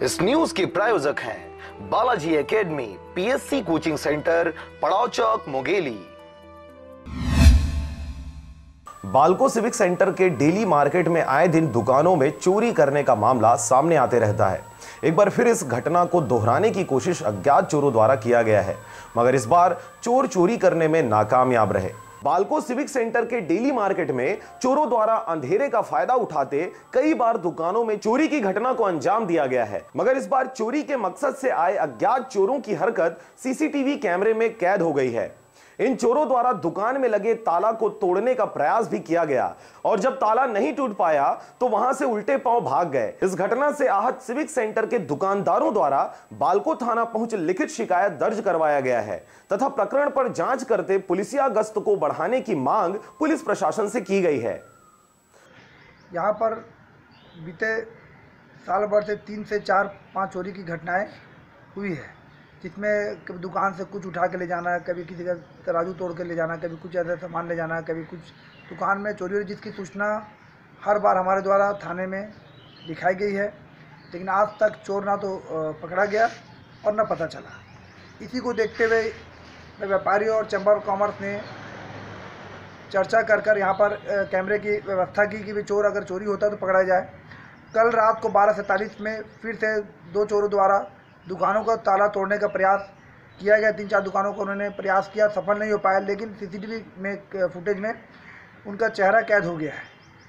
इस न्यूज के प्रायोजक हैं Balaji academy, PSC coaching centre, Padav Chowk, Mungeli. Balco civic centre के डेली मार्केट में आए दिन दुकानों में चोरी करने का मामला सामने आते रहता है। एक बार फिर इस घटना को दोहराने की कोशिश अज्ञात चोरों द्वारा किया गया है, मगर इस बार चोर चोरी करने में नाकामयाब रहे। बालको सिविक सेंटर के डेली मार्केट में चोरों द्वारा अंधेरे का फायदा उठाते कई बार दुकानों में चोरी की घटना को अंजाम दिया गया है, मगर इस बार चोरी के मकसद से आए अज्ञात चोरों की हरकत सीसीटीवी कैमरे में कैद हो गई है। इन चोरों द्वारा दुकान में लगे ताला को तोड़ने का प्रयास भी किया गया और जब ताला नहीं टूट पाया तो वहां से उल्टे पांव भाग गए। इस घटना से आहत सिविक सेंटर के दुकानदारों द्वारा बालको थाना पहुंच लिखित शिकायत दर्ज करवाया गया है तथा प्रकरण पर जांच करते पुलिसिया गश्त को बढ़ाने की मांग पुलिस प्रशासन से की गई है। यहाँ पर बीते साल भर से 3 से 4-5 चोरी की घटनाएं हुई है, जिसमें कभी दुकान से कुछ उठा के ले जाना, कभी किसी का तराजू तोड़ के ले जाना, कभी कुछ ऐसा सामान ले जाना, कभी कुछ दुकान में चोरी हो रही, जिसकी सूचना हर बार हमारे द्वारा थाने में दिखाई गई है, लेकिन आज तक चोर ना तो पकड़ा गया और ना पता चला। इसी को देखते हुए व्यापारी और चैम्बर ऑफ कॉमर्स ने चर्चा कर यहाँ पर कैमरे की व्यवस्था की कि भी चोर अगर चोरी होता तो पकड़ा जाए। कल रात को 12:47 में फिर से 2 चोरों द्वारा दुकानों का ताला तोड़ने का प्रयास किया गया। 3-4 दुकानों को उन्होंने प्रयास किया, सफल नहीं हो पाया, लेकिन सीसीटीवी में फुटेज में उनका चेहरा कैद हो गया है।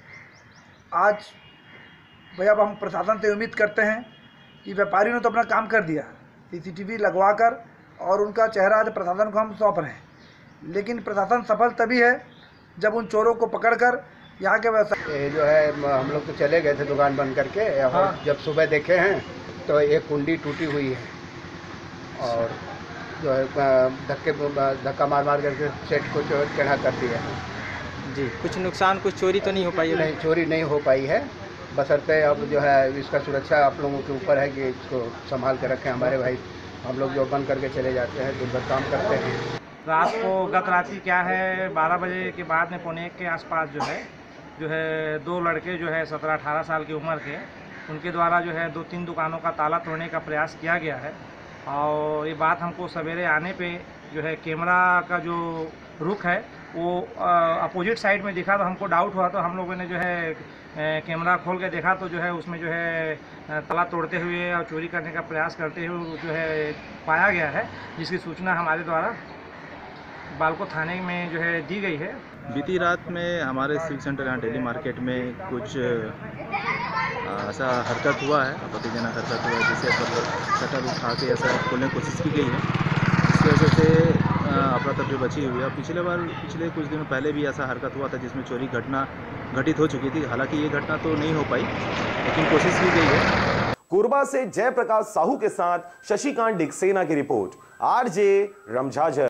आज भैया अब हम प्रशासन से उम्मीद करते हैं कि व्यापारियों ने तो अपना काम कर दिया, सीसीटीवी लगवाकर, और उनका चेहरा आज प्रशासन को हम सौंप रहे हैं, लेकिन प्रशासन सफल तभी है जब उन चोरों को पकड़कर यहाँ के ये जो है हम लोग तो चले गए थे दुकान बंद करके, और जब सुबह देखे हैं तो एक कुंडी टूटी हुई है और जो है धक्का मार करके सेट को चढ़ा कर दिया है। जी, कुछ नुकसान, कुछ चोरी तो नहीं हो पाई है? नहीं, चोरी नहीं हो पाई है, बशर्ते अब जो है इसका सुरक्षा आप लोगों के ऊपर है कि इसको संभाल के रखें। हमारे भाई हम लोग जो बंद करके चले जाते हैं, दिन भर काम करते हैं। रात को गत रात्रि क्या है 12 बजे के बाद में 12:45 के आसपास जो है 2 लड़के जो है 17-18 साल की उम्र के, उनके द्वारा जो है 2-3 दुकानों का ताला तोड़ने का प्रयास किया गया है। और ये बात हमको सवेरे आने पे जो है कैमरा का जो रुख है वो अपोजिट साइड में दिखा, तो हमको डाउट हुआ, तो हम लोगों ने जो है कैमरा खोल के देखा तो जो है उसमें जो है ताला तोड़ते हुए और चोरी करने का प्रयास करते हुए जो है पाया गया है, जिसकी सूचना हमारे द्वारा बालको थाने में जो है दी गई है। बीती रात में हमारे सिविक सेंटर यहाँ डेली मार्केट में कुछ ऐसा हरकत हुआ है, आपत्तिजनक हरकत हुआ है, जिसे शटर उठा के ऐसा खोलने की कोशिश की गई है, जिसकी वजह से अफरा तफरी बची हुई है। पिछले कुछ दिनों पहले भी ऐसा हरकत हुआ था जिसमें चोरी घटना घटित हो चुकी थी। हालांकि ये घटना तो नहीं हो पाई, लेकिन कोशिश की गई है। कोरबा से जयप्रकाश साहू के साथ शशिकांत डिक्सेना की रिपोर्ट, आरजे रमझाझर।